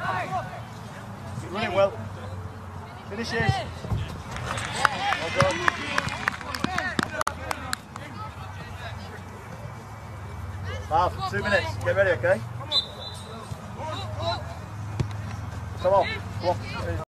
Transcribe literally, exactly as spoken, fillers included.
Keep running well. Finishes. Well done. Marv, two minutes. Get ready, okay? Come on. Come on.